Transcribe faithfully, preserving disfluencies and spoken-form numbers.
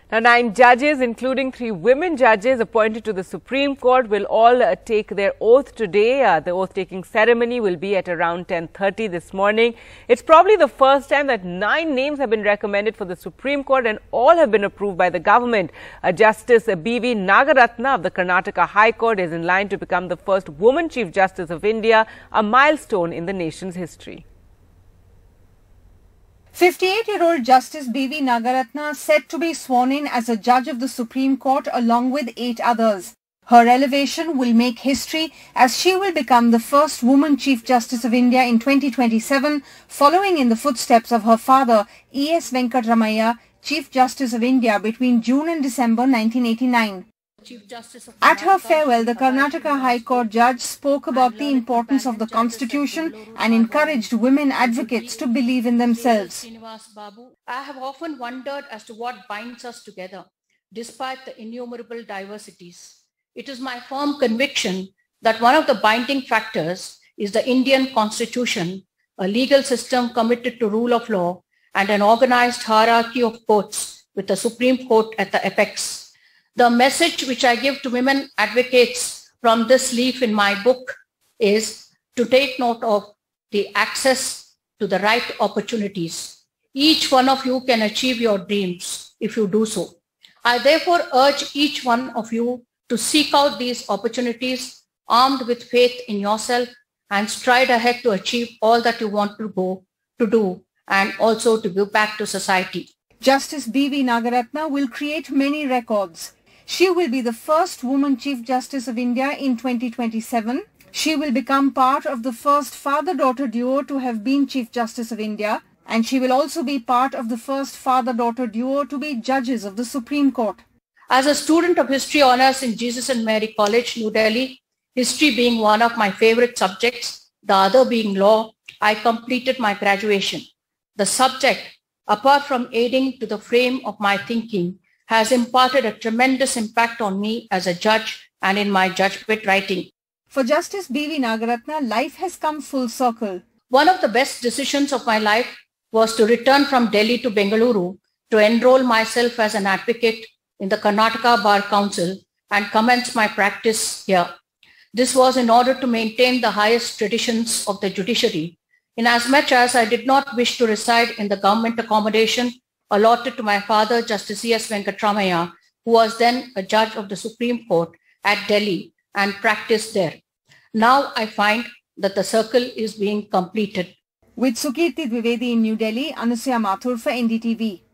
Now, nine judges, including three women judges appointed to the Supreme Court, will all uh, take their oath today. Uh, the oath-taking ceremony will be at around ten thirty this morning. It's probably the first time that nine names have been recommended for the Supreme Court, and all have been approved by the government. Uh, Justice B V Nagaratna of the Karnataka High Court is in line to become the first woman Chief Justice of India, a milestone in the nation's history. fifty-eight-year-old Justice B V Nagaratna set to be sworn in as a judge of the Supreme Court along with eight others. Her elevation will make history as she will become the first woman Chief Justice of India in twenty twenty-seven, following in the footsteps of her father E S Venkatramaiah, Chief Justice of India between June and December nineteen eighty-nine. At her farewell, the Karnataka High Court judge spoke about the importance of the Constitution and encouraged women advocates to believe in themselves. I have often wondered as to what binds us together, despite the innumerable diversities. It is my firm conviction that one of the binding factors is the Indian Constitution, a legal system committed to rule of law and an organized hierarchy of courts with the Supreme Court at the apex. The message which I give to women advocates from this leaf in my book is to take note of the access to the right opportunities. Each one of you can achieve your dreams if you do so. I therefore urge each one of you to seek out these opportunities armed with faith in yourself and stride ahead to achieve all that you want to go to do and also to give back to society. Justice B V Nagaratna will create many records. She will be the first woman Chief Justice of India in twenty twenty-seven. She will become part of the first father-daughter duo to have been Chief Justice of India, and she will also be part of the first father-daughter duo to be judges of the Supreme Court. As a student of History Honours in Jesus and Mary College, New Delhi, history being one of my favorite subjects, the other being law, I completed my graduation. The subject, apart from aiding to the frame of my thinking, has imparted a tremendous impact on me as a judge and in my judgment writing. For Justice B V Nagaratna, life has come full circle. One of the best decisions of my life was to return from Delhi to Bengaluru to enroll myself as an advocate in the Karnataka Bar Council and commence my practice here. This was in order to maintain the highest traditions of the judiciary, inasmuch as I did not wish to reside in the government accommodation allotted to my father, Justice E S Venkatramaiah, who was then a judge of the Supreme Court at Delhi and practiced there. Now I find that the circle is being completed. With Sukirti Dwivedi in New Delhi, Anusya Mathur for N D T V.